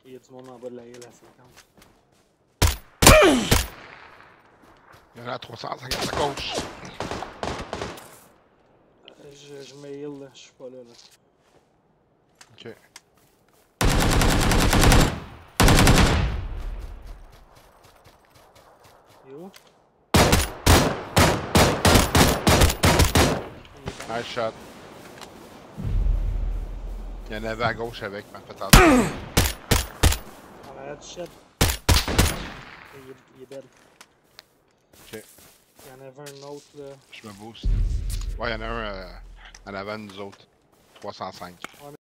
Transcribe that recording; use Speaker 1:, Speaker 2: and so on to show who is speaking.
Speaker 1: Il y a du monde en bas de la île à 50.
Speaker 2: Il y en a à 350 à gauche.
Speaker 1: Je me heal, là. Je suis pas là.
Speaker 2: Ok.
Speaker 1: Il est où?
Speaker 2: Nice shot. Il y en avait à gauche avec, mais fait attention.
Speaker 1: En arrière du shed. Il est dead.
Speaker 2: Ok.
Speaker 1: Il y en avait un autre, là.
Speaker 2: Je me booste. Ouais, il y en a un en avant de nous autres. 305.
Speaker 1: Ouais,